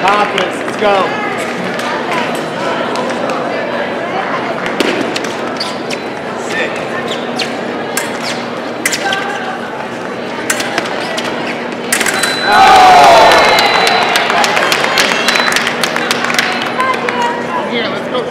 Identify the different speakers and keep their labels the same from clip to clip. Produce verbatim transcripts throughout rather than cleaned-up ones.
Speaker 1: Confidence, let's go.
Speaker 2: Yeah, let's go.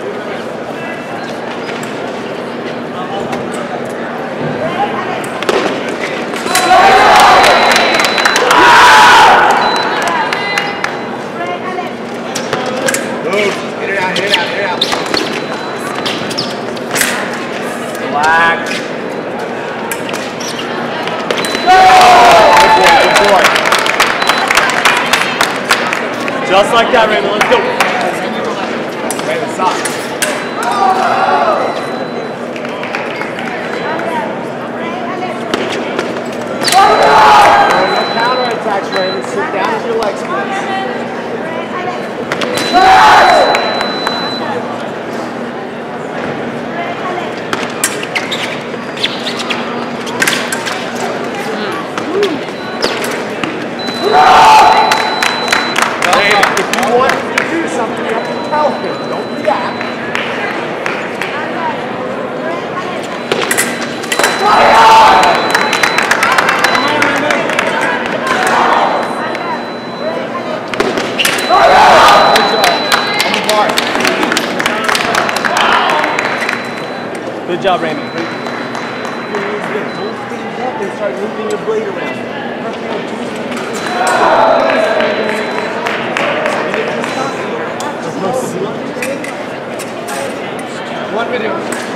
Speaker 1: Move. Hit it out, hit it out, hit it out. Relax. Good boy, good boy. Just like that, Raymond. Let's go. Raymond, stop. No counterattacks, Raymond. Sit down with your legs, please. If you want to do something, you have to tell him. Don't react. Good job, Raymond. Don't stand up and start moving your blade around. One minute.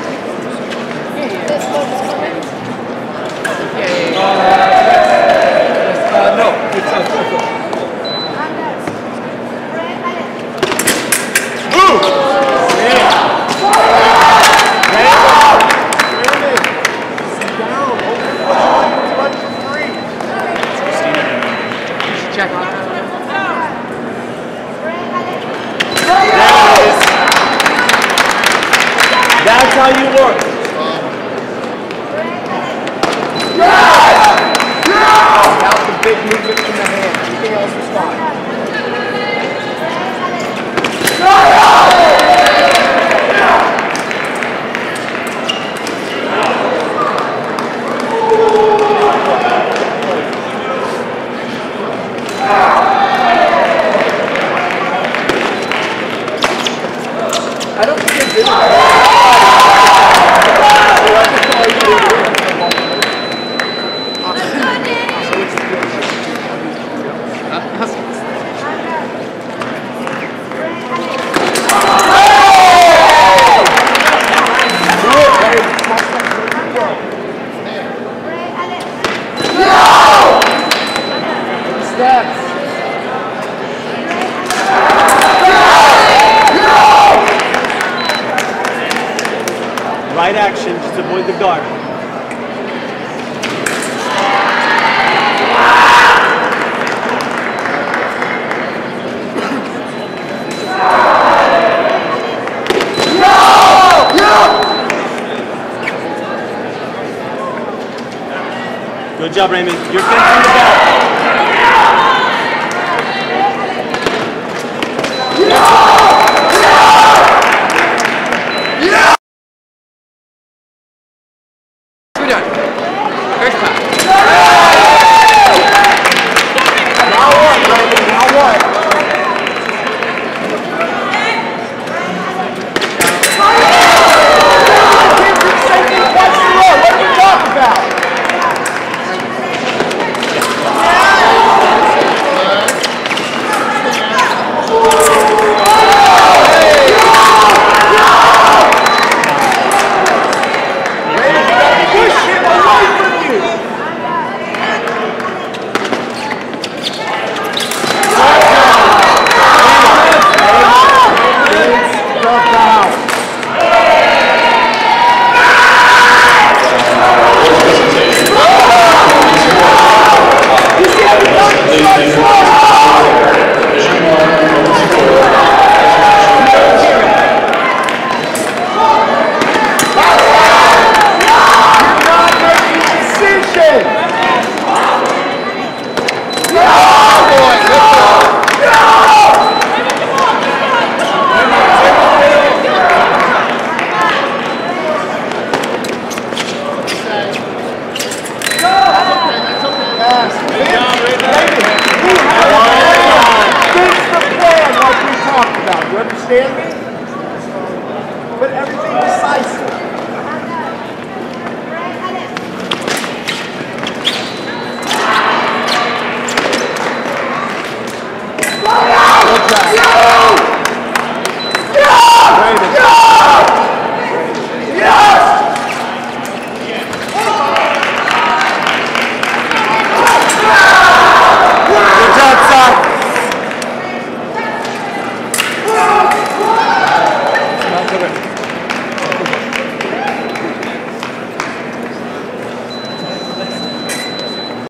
Speaker 2: This one's coming.
Speaker 1: Uh, uh, no, it's uh, Ooh! Yeah.
Speaker 2: Check on
Speaker 1: That's how you work. Without the big movement from the hand. Everything else is fine. I don't think it's in there. Steps. Right action, just avoid the guard. Good job, Raymond. You're fencing the ball.
Speaker 2: We're done. First time.
Speaker 1: Now what, Raymond? Now what? What are you talking about?
Speaker 3: understand me? But everything decisive. Good job.